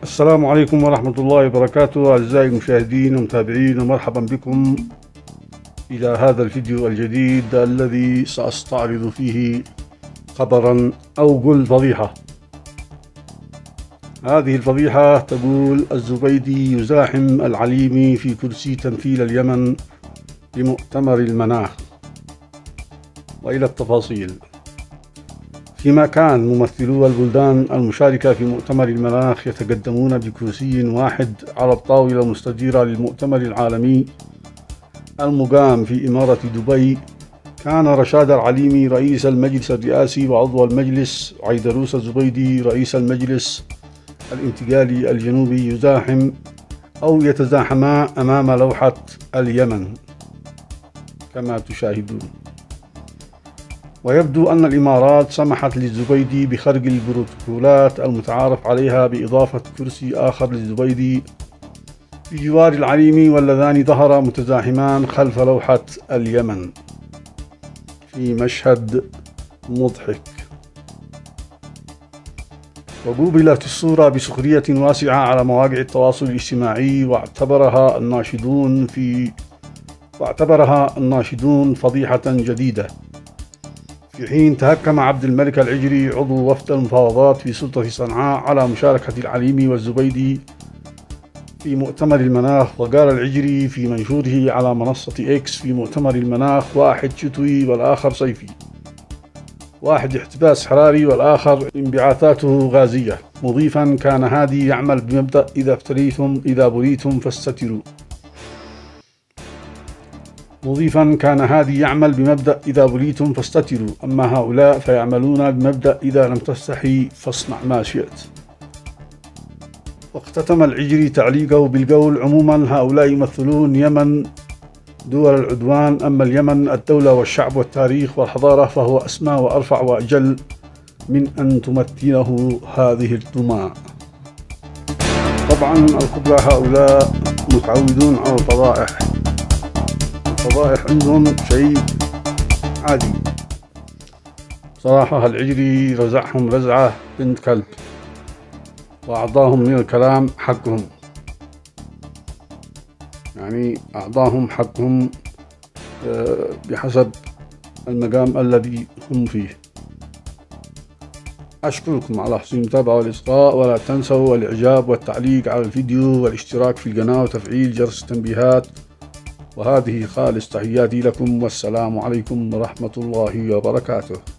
السلام عليكم ورحمة الله وبركاته أعزائي المشاهدين ومتابعين، ومرحبا بكم إلى هذا الفيديو الجديد الذي سأستعرض فيه خبرا أو قل فضيحة. هذه الفضيحة تقول: الزبيدي يزاحم العليمي في كرسي تمثيل اليمن لمؤتمر المناخ. وإلى التفاصيل. فيما كان ممثلو البلدان المشاركة في مؤتمر المناخ يتقدمون بكرسي واحد على الطاولة المستديرة للمؤتمر العالمي المقام في إمارة دبي، كان رشاد العليمي رئيس المجلس الرئاسي وعضو المجلس، وعيدروس الزبيدي رئيس المجلس الانتقالي الجنوبي يزاحم أو يتزاحما أمام لوحة اليمن كما تشاهدون. ويبدو أن الإمارات سمحت للزبيدي بخرق البروتوكولات المتعارف عليها بإضافة كرسي آخر للزبيدي بجوار العليمي، واللذان ظهرا متزاحمان خلف لوحة اليمن في مشهد مضحك. وقوبلت الصورة بسخرية واسعة على مواقع التواصل الاجتماعي، واعتبرها الناشدون فضيحة جديدة. في حين تهكم عبد الملك العجري عضو وفد المفاوضات في سلطة صنعاء على مشاركة العليمي والزبيدي في مؤتمر المناخ، وقال العجري في منشوره على منصة إكس: في مؤتمر المناخ واحد شتوي والآخر صيفي، واحد احتباس حراري والآخر انبعاثاته غازية، مضيفا: كان هادي يعمل بمبدأ إذا بليتم فاستتروا. إذا بليتم فاستتروا، أما هؤلاء فيعملون بمبدأ إذا لم تستحي فاصنع ما شئت. واختتم العجري تعليقه بالقول: عموما هؤلاء يمثلون يمن دول العدوان، أما اليمن الدولة والشعب والتاريخ والحضارة فهو أسمى وأرفع وأجل من أن تمثله هذه الدماء. طبعا الخبراء هؤلاء متعودون على الفضائح عندهم شيء عادي. صراحة العجري رزعهم رزعة بنت كلب، وأعطاهم من الكلام حقهم، يعني أعطاهم حقهم بحسب المقام الذي هم فيه. أشكركم على حسن المتابعة والإصغاء، ولا تنسوا الإعجاب والتعليق على الفيديو والاشتراك في القناة وتفعيل جرس التنبيهات. وهذه خالص تحياتي لكم، والسلام عليكم ورحمة الله وبركاته.